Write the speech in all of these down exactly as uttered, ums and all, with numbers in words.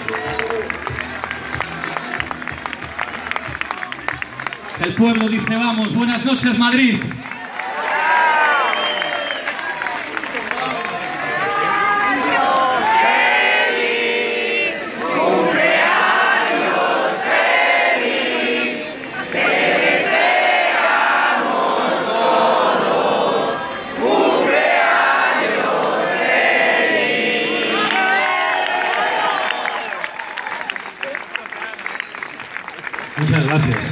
El pueblo dice vamos. Buenas noches, Madrid. Muchas gracias.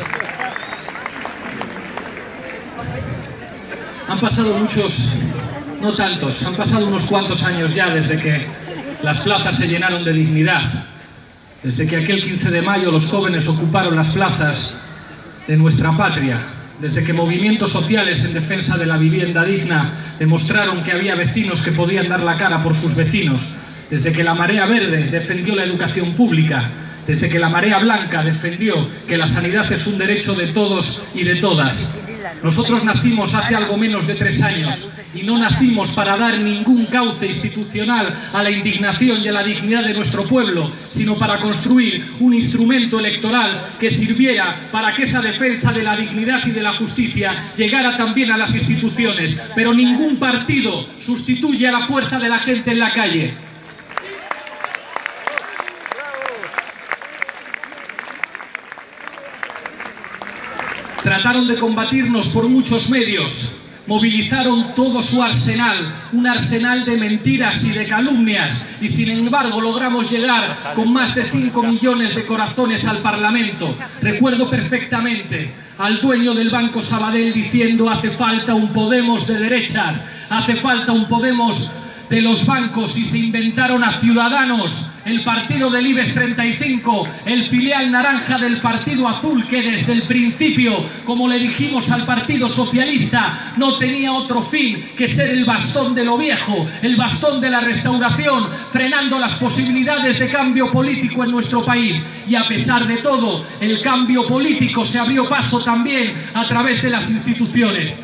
Han pasado muchos, no tantos, han pasado unos cuantos años ya desde que las plazas se llenaron de dignidad, desde que aquel quince de mayo los jóvenes ocuparon las plazas de nuestra patria, desde que movimientos sociales en defensa de la vivienda digna demostraron que había vecinos que podían dar la cara por sus vecinos, desde que la Marea Verde defendió la educación pública, desde que la Marea Blanca defendió que la sanidad es un derecho de todos y de todas. Nosotros nacimos hace algo menos de tres años y no nacimos para dar ningún cauce institucional a la indignación y a la dignidad de nuestro pueblo, sino para construir un instrumento electoral que sirviera para que esa defensa de la dignidad y de la justicia llegara también a las instituciones. Pero ningún partido sustituye a la fuerza de la gente en la calle. Trataron de combatirnos por muchos medios, movilizaron todo su arsenal, un arsenal de mentiras y de calumnias, y sin embargo logramos llegar con más de cinco millones de corazones al Parlamento. Recuerdo perfectamente al dueño del Banco Sabadell diciendo: hace falta un Podemos de derechas, hace falta un Podemos de los bancos, y se inventaron a Ciudadanos, el partido del IBEX treinta y cinco, el filial naranja del Partido Azul, que desde el principio, como le dijimos al Partido Socialista, no tenía otro fin que ser el bastón de lo viejo, el bastón de la restauración, frenando las posibilidades de cambio político en nuestro país. Y a pesar de todo, el cambio político se abrió paso también a través de las instituciones.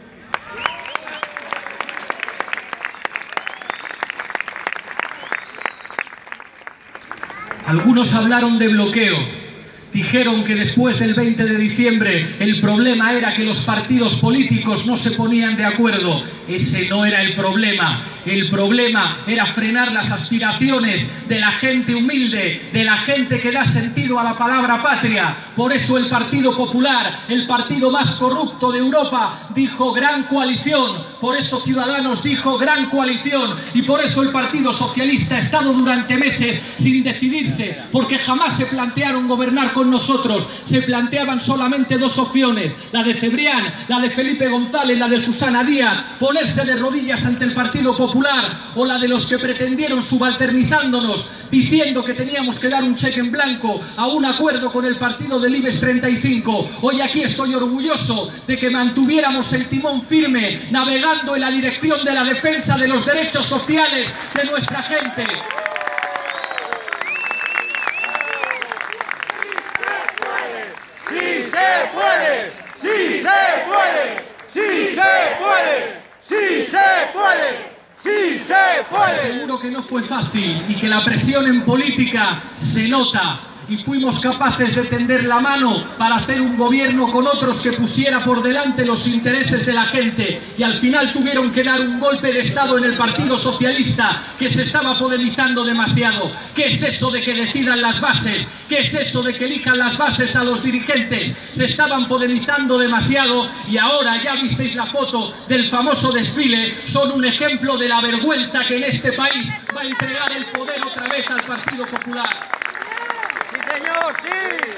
Algunos hablaron de bloqueo, dijeron que después del veinte de diciembre el problema era que los partidos políticos no se ponían de acuerdo. Ese no era el problema. El problema era frenar las aspiraciones de la gente humilde, de la gente que da sentido a la palabra patria. Por eso el Partido Popular, el partido más corrupto de Europa, dijo gran coalición. Por eso Ciudadanos dijo gran coalición. Y por eso el Partido Socialista ha estado durante meses sin decidirse, porque jamás se plantearon gobernar con nosotros. Se planteaban solamente dos opciones: la de Cebrián, la de Felipe González, la de Susana Díaz, ponerse de rodillas ante el Partido Popular, o la de los que pretendieron subalternizándonos, diciendo que teníamos que dar un cheque en blanco a un acuerdo con el partido del IBEX treinta y cinco. Hoy aquí estoy orgulloso de que mantuviéramos el timón firme, navegando en la dirección de la defensa de los derechos sociales de nuestra gente. ¡Sí se puede! ¡Sí se puede! ¡Sí se puede! ¡Sí se puede! ¡Sí se puede! Seguro que no fue fácil y que la presión en política se nota. Y fuimos capaces de tender la mano para hacer un gobierno con otros que pusiera por delante los intereses de la gente. Y al final tuvieron que dar un golpe de Estado en el Partido Socialista, que se estaba podemizando demasiado. ¿Qué es eso de que decidan las bases? ¿Qué es eso de que elijan las bases a los dirigentes? Se estaban podemizando demasiado y ahora ya visteis la foto del famoso desfile. Son un ejemplo de la vergüenza que en este país va a entregar el poder otra vez al Partido Popular. ¡Señor, sí!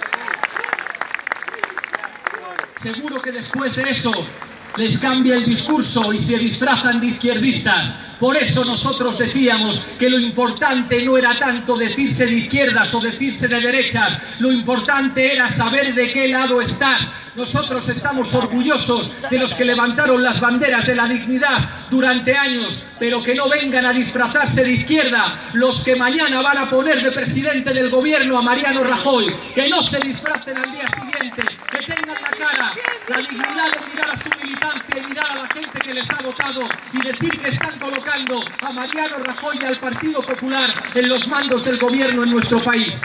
Seguro que después de eso les cambia el discurso y se disfrazan de izquierdistas. Por eso nosotros decíamos que lo importante no era tanto decirse de izquierdas o decirse de derechas, lo importante era saber de qué lado estás. Nosotros estamos orgullosos de los que levantaron las banderas de la dignidad durante años, pero que no vengan a disfrazarse de izquierda los que mañana van a poner de presidente del gobierno a Mariano Rajoy. Que no se disfracen al día siguiente, que tengan la cara La dignidad de mirar a su militancia y mirar a la gente que les ha votado y decir que están colocando a Mariano Rajoy y al Partido Popular en los mandos del gobierno en nuestro país.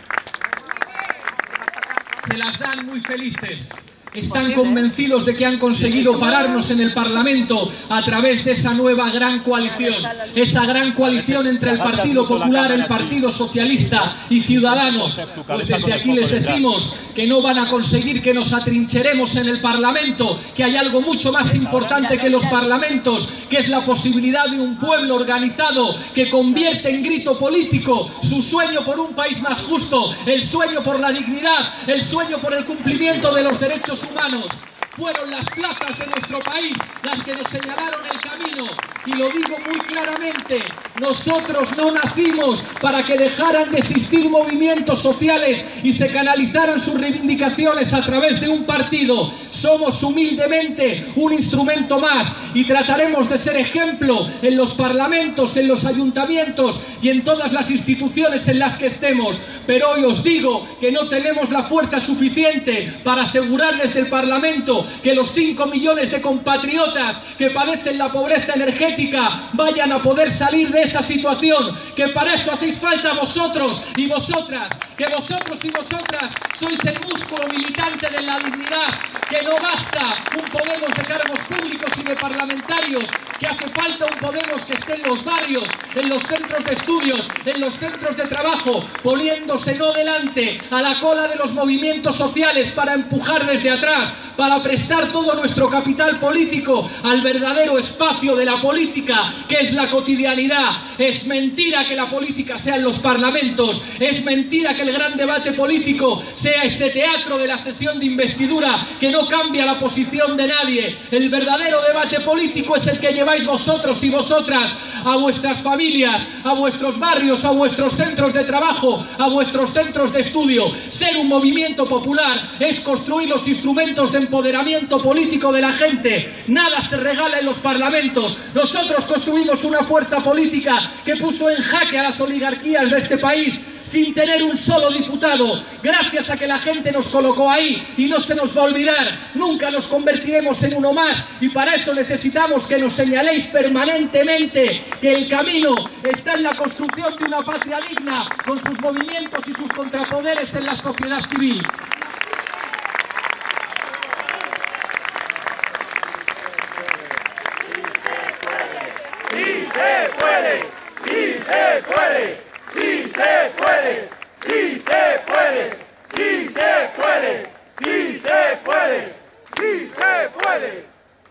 Se las dan muy felices. Están convencidos de que han conseguido pararnos en el Parlamento a través de esa nueva gran coalición, esa gran coalición entre el Partido Popular, el Partido Socialista y Ciudadanos. Pues desde aquí les decimos que no van a conseguir que nos atrincheremos en el Parlamento, que hay algo mucho más importante que los parlamentos, que es la posibilidad de un pueblo organizado que convierte en grito político su sueño por un país más justo, el sueño por la dignidad, el sueño por el cumplimiento de los derechos humanos. Fueron las plazas de nuestro país las que nos señalaron el camino, y lo digo muy claramente, nosotros no nacimos para que dejaran de existir movimientos sociales y se canalizaran sus reivindicaciones a través de un partido. Somos humildemente un instrumento más y trataremos de ser ejemplo en los parlamentos, en los ayuntamientos y en todas las instituciones en las que estemos. Pero hoy os digo que no tenemos la fuerza suficiente para asegurar desde el Parlamento que los cinco millones de compatriotas que padecen la pobreza energética vayan a poder salir de esa situación, que para eso hacéis falta vosotros y vosotras, que vosotros y vosotras sois el músculo militante de la dignidad, que no basta un Podemos de cargos públicos y de parlamentarios, que hace falta un Podemos que esté en los barrios, en los centros de estudios, en los centros de trabajo, poniéndose no delante, a la cola de los movimientos sociales para empujar desde atrás, para prestar todo nuestro capital político al verdadero espacio de la política, que es la cotidianidad. Es mentira que la política sea en los parlamentos, es mentira que el gran debate político sea ese teatro de la sesión de investidura que no cambia la posición de nadie. El verdadero debate político es el que lleváis vosotros y vosotras a vuestras familias, a vuestros barrios, a vuestros centros de trabajo, a vuestros centros de estudio. Ser un movimiento popular es construir los instrumentos de empoderamiento político de la gente. Nada se regala en los parlamentos. Nosotros construimos una fuerza política que puso en jaque a las oligarquías de este país sin tener un solo diputado, gracias a que la gente nos colocó ahí, y no se nos va a olvidar. Nunca nos convertiremos en uno más, y para eso necesitamos que nos señaléis permanentemente que el camino está en la construcción de una patria digna, con sus movimientos y sus contrapoderes en la sociedad civil. ¡Sí se puede! ¡Sí se puede! ¡Sí se puede! ¡Sí se puede! ¡Sí se puede! ¡Sí se puede! ¡Sí se puede!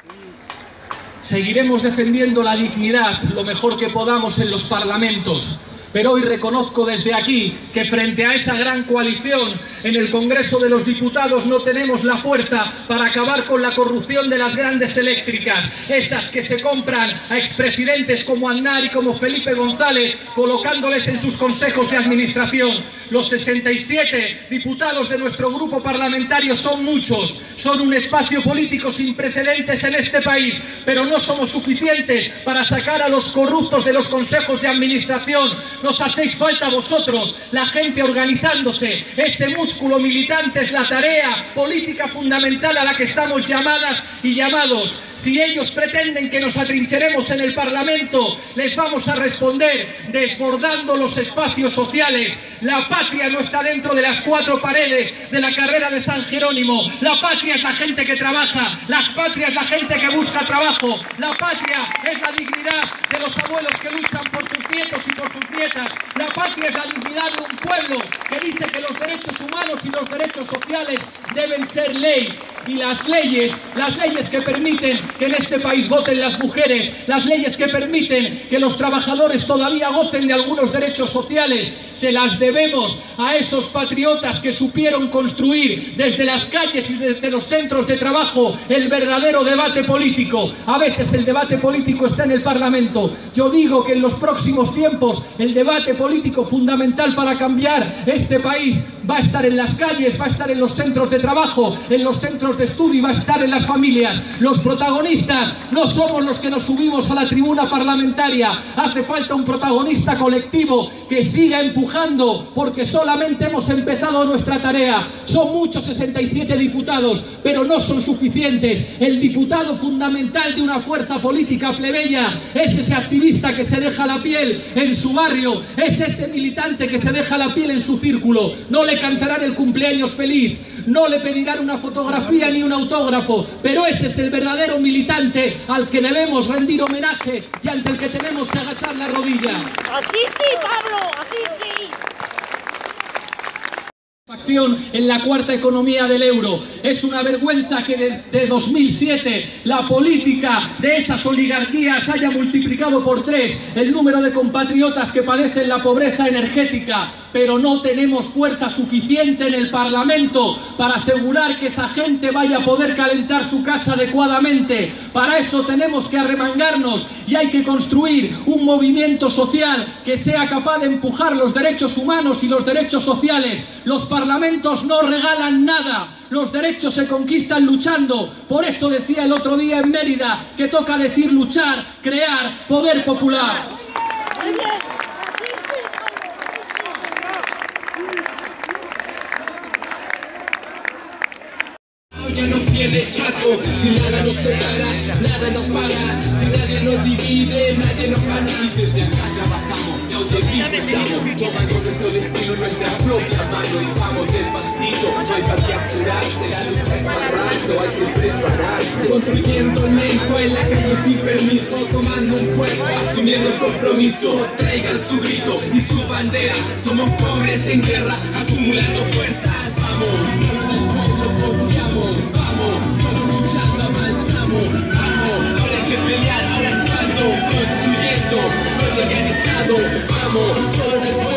Seguiremos defendiendo la dignidad lo mejor que podamos en los parlamentos. Pero hoy reconozco desde aquí que frente a esa gran coalición en el Congreso de los Diputados no tenemos la fuerza para acabar con la corrupción de las grandes eléctricas, esas que se compran a expresidentes como Aznar y como Felipe González, colocándoles en sus consejos de administración. Los sesenta y siete diputados de nuestro grupo parlamentario son muchos, son un espacio político sin precedentes en este país, pero no somos suficientes para sacar a los corruptos de los consejos de administración. Nos hacéis falta vosotros, la gente organizándose. Ese músculo militante es la tarea política fundamental a la que estamos llamadas y llamados. Si ellos pretenden que nos atrincheremos en el Parlamento, les vamos a responder desbordando los espacios sociales. La patria no está dentro de las cuatro paredes de la carrera de San Jerónimo. La patria es la gente que trabaja, la patria es la gente que busca trabajo, la patria es la dignidad de los abuelos que luchan por sus nietos y por sus nietas. La patria es la dignidad de un pueblo que dice que los derechos humanos y los derechos sociales deben ser ley. Y las leyes, las leyes que permiten que en este país voten las mujeres, las leyes que permiten que los trabajadores todavía gocen de algunos derechos sociales, se las debemos a esos patriotas que supieron construir desde las calles y desde los centros de trabajo el verdadero debate político. A veces el debate político está en el Parlamento. Yo digo que en los próximos tiempos el debate político fundamental para cambiar este país va a estar en las calles, va a estar en los centros de trabajo, en los centros centros de estudio y va a estar en las familias. Los protagonistas no somos los que nos subimos a la tribuna parlamentaria. Hace falta un protagonista colectivo que siga empujando, porque solamente hemos empezado nuestra tarea. Son muchos sesenta y siete diputados, pero no son suficientes. El diputado fundamental de una fuerza política plebeya es ese activista que se deja la piel en su barrio, es ese militante que se deja la piel en su círculo. No le cantarán el cumpleaños feliz, no le pedirán una fotografía ni un autógrafo, pero ese es el verdadero militante al que debemos rendir homenaje y ante el que tenemos que agachar la rodilla. Así sí, Pablo, así sí. En la cuarta economía del euro. Es una vergüenza que desde dos mil siete la política de esas oligarquías haya multiplicado por tres el número de compatriotas que padecen la pobreza energética, pero no tenemos fuerza suficiente en el Parlamento para asegurar que esa gente vaya a poder calentar su casa adecuadamente. Para eso tenemos que arremangarnos y hay que construir un movimiento social que sea capaz de empujar los derechos humanos y los derechos sociales. Los parlamentos no regalan nada, los derechos se conquistan luchando. Por eso decía el otro día en Mérida que toca decir luchar, crear poder popular. Ya no tiene chato, si nada nos separa, nada nos para, si nadie nos divide, nadie nos gana. Y desde acá trabajamos, y aunque intentamos, tomando nuestro destino en nuestra propia mano y vamos despacito, no hay para qué apurarse, la lucha es para rato, hay que prepararse. Construyendo lento en la calle sin permiso, tomando un puesto, asumiendo el compromiso. Traigan su grito y su bandera, somos pobres en guerra, acumulando fuerzas. Vamos, vamos, solo luchando avanzamos, vamos, ahora hay que pelear, ahora actuando, construyendo, organizado, vamos, solo el pueblo.